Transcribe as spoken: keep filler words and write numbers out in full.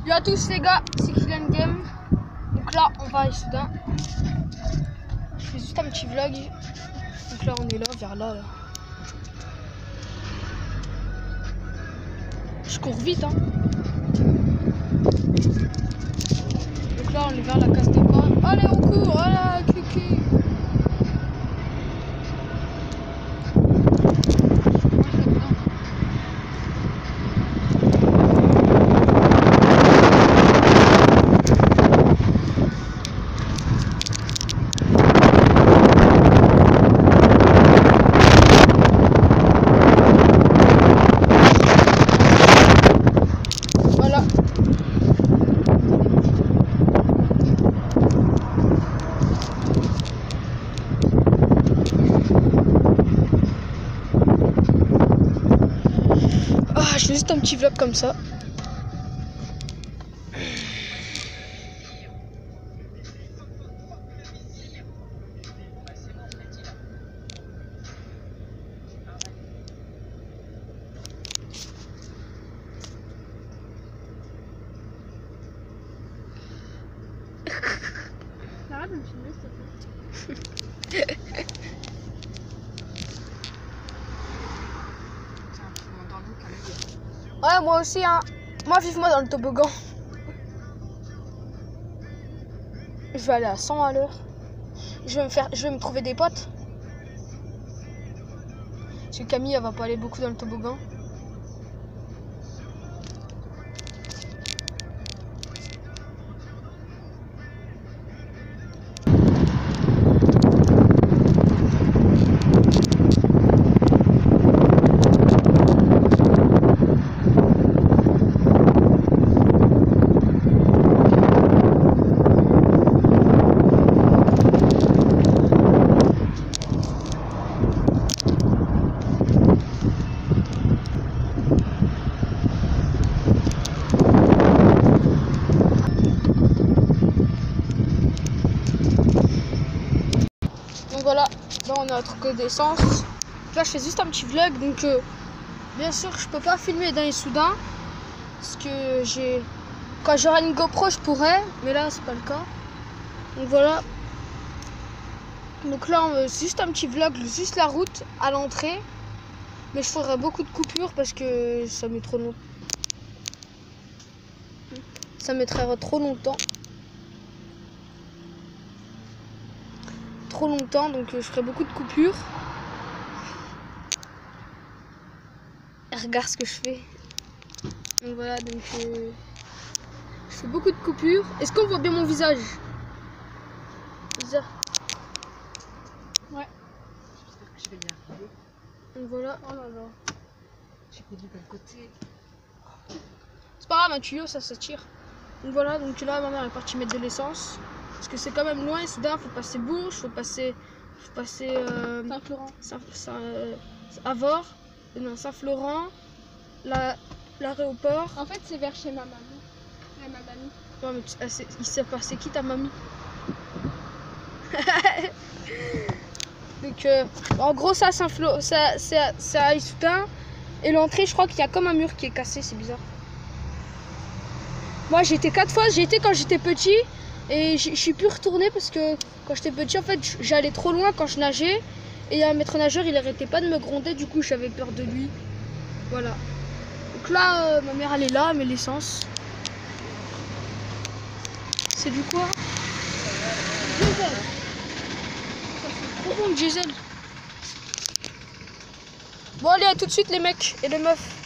Yo à tous les gars, c'est Kylian Game. Donc là on va à Issoudun. Je fais juste un petit vlog. Donc là on est là, vers là, là. Je cours vite hein. Donc là on est vers la casse départ. Allez on court, voilà, cucu. Je fais juste un petit vlog comme ça. Arrête de me filmer s'il te plaît. Ouais, moi aussi, hein. Moi, vive-moi dans le toboggan. Je vais aller à cent à l'heure. Je vais me faire, je vais me trouver des potes. Parce que Camille, elle va pas aller beaucoup dans le toboggan. Donc voilà, là on est à truc d'essence. Là je fais juste un petit vlog, donc euh, bien sûr je peux pas filmer dans Issoudun parce que j'ai, quand j'aurai une GoPro je pourrais, mais là c'est pas le cas. Donc voilà. Donc là c'est juste un petit vlog, juste la route à l'entrée, mais je ferai beaucoup de coupures parce que ça met trop long. Ça mettrait trop longtemps. trop longtemps, donc euh, je ferai beaucoup de coupures. Et regarde ce que je fais. Donc voilà, donc euh, je fais beaucoup de coupures. Est-ce qu'on voit bien mon visage? Bizarre. Ouais. J'espère que je vais y arriver. Donc voilà. Oh là là. J'ai perdu d'un côté. C'est pas grave, un tuyau ça se tire. Donc voilà, donc là ma mère est partie mettre de l'essence. Parce que c'est quand même loin, Issoudun, faut passer Bourges, faut passer, faut passer euh, Saint-Florent. Saint, Saint, euh, Avord, non Saint-Florent, l'aéroport. En fait, c'est vers chez ma mamie. Ouais, ma mamie. Ouais, mais tu, ah, il s'est passé qui ta mamie? Donc euh, en gros ça, Saint-Flo, ça c'est à Issoudun. Et l'entrée, je crois qu'il y a comme un mur qui est cassé, c'est bizarre. Moi j'ai été quatre fois, j'ai été quand j'étais petit. Et je suis plus retournée parce que quand j'étais petit, en fait, j'allais trop loin quand je nageais. Et un maître nageur, il arrêtait pas de me gronder, du coup j'avais peur de lui. Voilà. Donc là, euh, ma mère elle est là, elle met l'essence. C'est du quoi? Diesel. Ça c'est trop bon le diesel. Bon allez, à tout de suite les mecs et les meufs.